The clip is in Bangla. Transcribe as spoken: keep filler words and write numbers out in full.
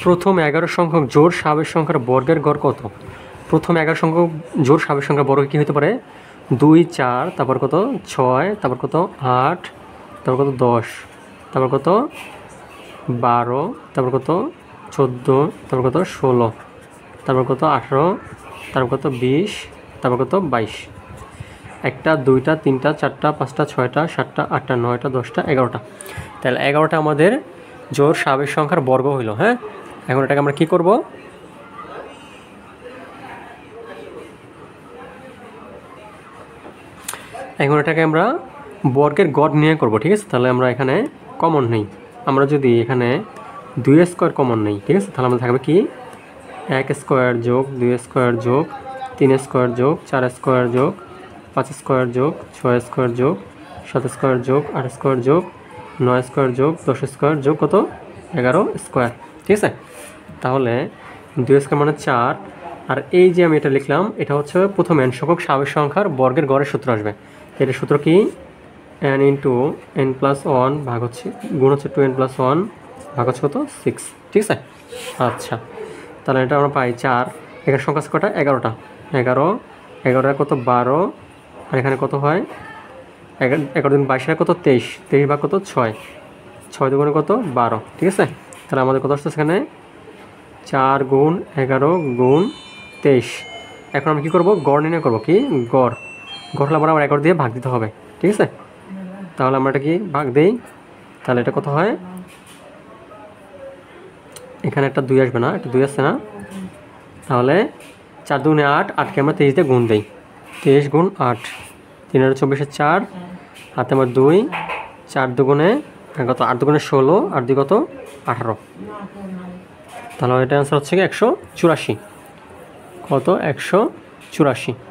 প্রথম এগারো সংখ্যক জোড় স্বাভাবিক সংখ্যার বর্গের গড় কত? প্রথম এগারো সংখ্যক জোড় স্বাভাবিক সংখ্যার বর্গ কী হতে পারে? দুই, চার, তারপর কত ছয়, তারপর কত আট, তারপর কত দশ, তারপর কত বারো, তারপর কত চোদ্দো, তারপর কত ষোলো, তারপর কত আঠেরো, তারপর কত বিশ, তারপর কত বাইশ। একটা, দুইটা, তিনটা, চারটা, পাঁচটা, ছয়টা, সাতটা, আটটা, নয়টা, দশটা, এগারোটা। তাহলে এগারোটা আমাদের জোড় স্বাভাবিক সংখ্যার বর্গ হইল। হ্যাঁ, এখন এটাকে আমরা কী করব? এখন এটাকে আমরা বর্গের গড় নিয়ে করব, ঠিক আছে? তাহলে আমরা এখানে কমন নেই, আমরা যদি এখানে দুই স্কোয়ার কমন নেই, ঠিক আছে, তাহলে আমাদের থাকবে কি এক স্কোয়ার যোগ দুই স্কোয়ার যোগ তিন স্কোয়ার যোগ চার স্কোয়ার যোগ পাঁচ স্কোয়ার যোগ ছয় স্কোয়ার যোগ সাত স্কোয়ার যোগ আট স্কোয়ার যোগ নয় স্কোয়ার যোগ দশ স্কোয়ার যোগ কত এগারো স্কোয়ার, ঠিক আছে? তাহলে দুই স্কোয়ার মানে চার, আর এই যে আমি এটা লিখলাম এটা হচ্ছে প্রথম এন সংখ্যক স্বাভাবিক সংখ্যার বর্গের গড়ের সূত্র আসবে। এটা সূত্র কি? N into N plus one ভাগ হচ্ছে গুণ হচ্ছে টু এন প্লাস ওয়ান ভাগ হচ্ছে কত সিক্স, ঠিক আছে? আচ্ছা, তাহলে এটা আমরা পাই চার। এখানে সংখ্যা কটা? এগারোটা। এগারো, এগারোটা কত বারো, আর এখানে কত হয় এগারো, এগারো দিন বাইশের কত তেইশ, তেইশ ভাগ কত ছয়, ছয় দুগুণে কত বারো, ঠিক আছে? তাহলে আমাদের কত আসছে সেখানে চার গুণ এগারো গুণ তেইশ। এখন আমরা কী করবো? গড় নির্ণয় করবো। কি গড়? গড় হলে আমরা এগারো দিয়ে ভাগ দিতে হবে, ঠিক আছে? তাহলে আমরা এটা কি ভাগ দিই, তাহলে এটা কত হয়? এখানে একটা দুই আসবে না, একটা দুই আসছে না, তাহলে চার দুগুণে আট, আটকে আমরা তেইশ দিয়ে গুণ দিই, তেইশ গুণ আট, তিন হাজার চব্বিশে চার, হাতে আমার দুই, চার দুগুণে কত আট দুগুণে ষোলো, আট দুই কত আঠারো। তাহলে এটা অ্যান্সার হচ্ছে কি একশো চুরাশি। কত? একশো চুরাশি।